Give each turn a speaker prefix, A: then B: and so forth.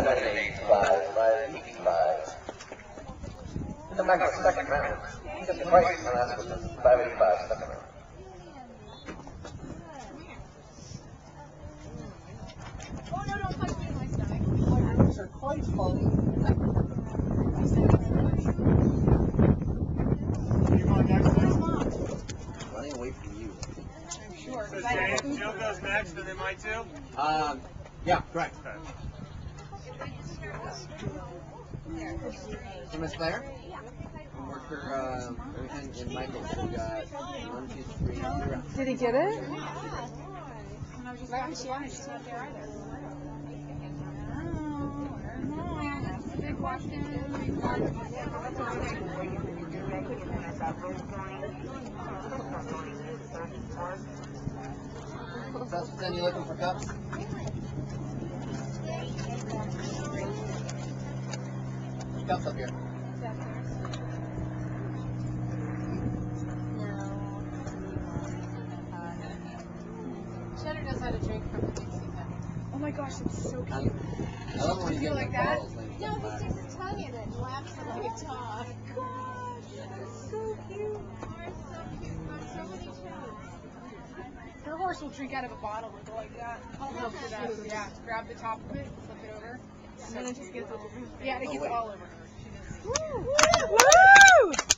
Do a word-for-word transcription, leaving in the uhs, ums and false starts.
A: seven eighty-five, five eighty-five. Come back on the second round. You got the price on that was five eighty-five, second round.
B: Oh, no, don't touch me in my stomach. My roots are quite full. You
C: want next one?
A: Running away from you.
B: I'm sure.
C: So Jay, Jill goes next, and then my two?
A: Um, yeah, correct.
C: Okay.
A: So Miss Claire? Worker, um, and, and Michael, so we got one, two, three, three.
D: Did he get it?
B: And I was just like, she's not there either. That's the big question.
A: So, then you looking for cups? Cups up here.
B: Cheddar knows how to drink from the Dixie cup.
D: Oh my gosh, it's so cute.
A: I love when you
B: Feel
A: get
B: like
A: the
B: that?
A: bottles, like,
B: No,
A: come
B: he
A: back.
B: sticks his tongue in it and laps it like a dog. Gosh, that's so cute. Oh, it's so cute. Got so many cheddars. Her horse will drink out of a bottle and go like that. I'll help for that. Yeah, grab the top of it, flip it over.
D: And then it just gets all over.
B: Yeah, and it gets all over her. She knows.
D: Woo! Woo!